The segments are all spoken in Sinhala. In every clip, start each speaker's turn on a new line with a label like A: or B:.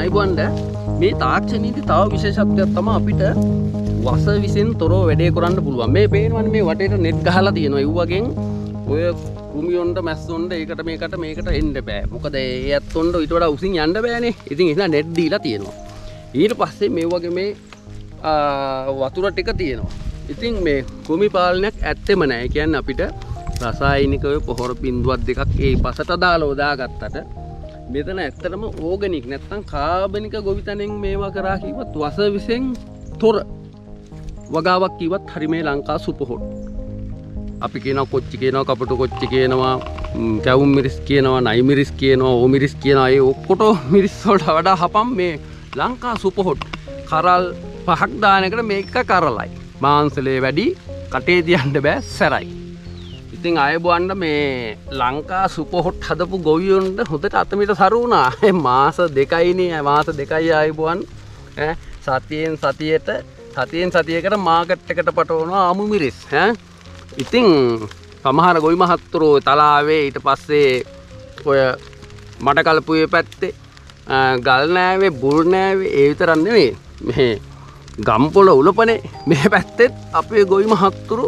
A: අයිබෝන්ද මේ තාක්ෂණීයදී තව විශේෂත්වයක් තමයි අපිට වස විසෙන් තොරව වැඩේ කරන්න පුළුවන්. මේ පේනවනේ මේ වටේට net ගහලා තියෙනවා. ඒ වගේන් ඔය කුමියොන්ට මැස්සොන්ට ඒකට මේකට එන්න බෑ. මොකද ඒ ඇත්තොන්ට ඊට වඩා උසින් යන්න බෑනේ. ඉතින් එහෙනම් net දීලා තියෙනවා. ඊට පස්සේ මේ වගේ මේ වතුර ටික තියෙනවා. ඉතින් මේ කුමි පාලනයක් ඇත්තෙම නෑ. ඒ කියන්නේ අපිට රසායනිකව පොහොර බින්දුවක් දෙකක් ඒ පසට දාලා යොදාගත්තට මෙතන ඇත්තටම ඕගනික් නැත්තම් කාබනික ගොවිතැනෙන් මේවා කරා කිව්වත් වස විසෙන් තොර වගාවක් කිව්වත් හරි මේ ලංකා සුපහොට්. අපි කියනවා කොච්චි කියනවා කපටු කොච්චි කියනවා කැවුම් මිරිස් කියනවා නයි මිරිස් කියනවා ඕ මිරිස් කියනවා ඒ ඔක්කොටම මිරිස් වලට වඩා හපම් මේ ලංකා සුපහොට්. කරල් 5ක් දාන එකට මේක කරලයි. මාංශලේ වැඩි කටේ තියන්න බෑ සැරයි. ඉතින් අයබවන්න මේ ලංකා සුපහොට් හදපු ගොවියොන්ට හොඳට අතමිට සරු වුණා. මාස 2යිනේ මාස 2යි අයබවන් සතියෙන් සතියකට මාකට් එකට පටවනවා ආමු මිරිස් ඉතින් සමහර ගොවි මහත්තුරෝ තලාවේ ඊට පස්සේ ඔය මඩකලපුවේ පැත්තේ ගල් නෑවේ බුල් නෑවේ ඒ විතරක් නෙවෙයි මේ ගම්පොළ උලපනේ මේ පැත්තෙත් අපේ ගොවි මහත්තුරු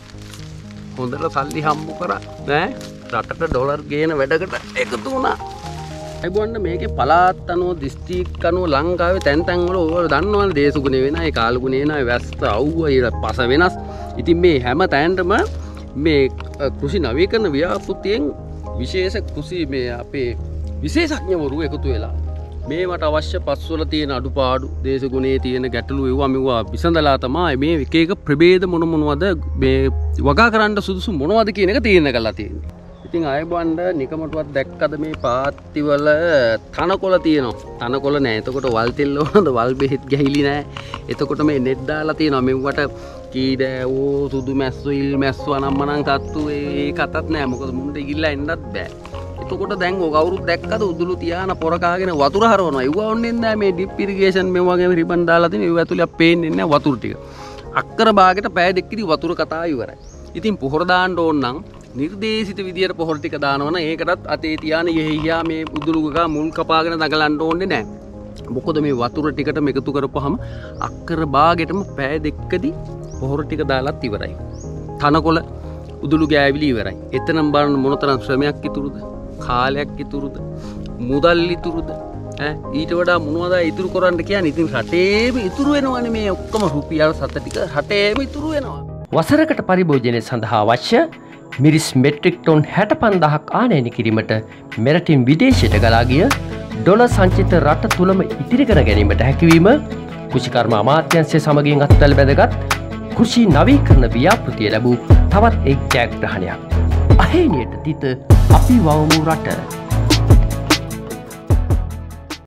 A: හොඳට සල්ලි හම්බ කරා රටට ඩොලර් ගේන වැඩකට එකතු වුණා. අයිබෝන්න මේකේ පළාත් අනුව දිස්ත්‍රික් අනුව ලංකාවේ තැන් තැන් වල ඕව දන්නවනේ දේශගුණ වෙනයි කාලගුණ වෙනයි වැස්ස අවුව ඊට පස වෙනස්. ඉතින් මේ හැම තැනටම මේ කෘෂි නවීකරණ ව්‍යාපෘතියෙන් විශේෂ කෘෂි මේ අපේ විශේෂඥවරු එකතු වෙලා මේවට අවශ්‍ය පස්වල තියෙන අඩුපාඩු දේශගුණයේ තියෙන ගැටලු ඒවා විසඳලා තමයි මේ එක එක ප්‍රභේද මොනවද මේ වගා කරන්න සුදුසු මොනවද කියන එක තීරණය කරලා තියෙන්නේ. ඉතින් අයබවන්න නිකමටවත් දැක්කද මේ පාත්තිවල තනකොළ තියෙනවා. තනකොළ නෑ. එතකොට වල් තෙල් වලද වල් බෙහෙත් ගහිලි නෑ. එතකොට මේ net දාලා තියෙනවා. මෙවට කීඩෑවෝ සුදු මැස්සෝ ඉල් මැස්සෝ අනම්මනම් කත්තු ඒ කතත් නෑ. මොකද මුන්ට ඉගිල්ලා එන්නත් බෑ. එතකොට දැන් ඔය කවුරුත් දැක්කද උදුළු තියාන පොර කාගෙන වතුර හරවනවා. ඒව ඕන්නේ නැහැ මේ ඩ්‍රිප් ඉරිගේෂන් මේ වගේ රිබන් දාලා තියෙන ඒව ඇතුලේ පේන්නේ නැහැ වතුර ටික. අක්කර භාගයට පැය දෙකකින් වතුර කතාව ඉවරයි. ඉතින් පොහොර දාන්න ඕන නම් නිර්දේශිත විදියට පොහොර ටික දානවනම් ඒකටත් අතේ තියාන යෙහියා මේ උදුළු ගා මුල් කපාගෙන දඟලන්න ඕනේ නැහැ. මොකද මේ වතුර ටිකටම එකතු කරපුවාම අක්කර භාගයටම පැය දෙකකදී පොහොර ටික දාලත් ඉවරයි. තනකොළ උදුළු ගෑවිලි ඉවරයි. එතනම බලන්න මොනතරම් ශ්‍රමයක් ඉතුරුද? කාලයක් ඉතුරුද? මුදල් ඉතුරුද? ඊට වඩා මොනවද ඉතුරු කරන්න කියන්නේ? ඉතින් රටේම ඉතුරු වෙනවනේ මේ ඔක්කොම රුපියල් 7 ටික රටේම ඉතුරු වෙනවා.
B: වසරකට පරිභෝජනය සඳහා අවශ්‍ය මිරිස් මෙට්‍රික් ටොන් 65000ක් ආනයන කිරීමට මෙරටින් විදේශයට ගලා ගිය ඩොලර් සංචිත රට තුලම ඉතිරි කර ගැනීමට හැකියවීම කෘෂිකර්ම අමාත්‍යාංශය සමගින් අත්වැල් බැඳගත් කෘෂි නවීකරණ ව්‍යාපෘතිය ලැබූ තවත් එක් ජයග්‍රහණයක්. අහේනියට තිත අපි වවමු රට.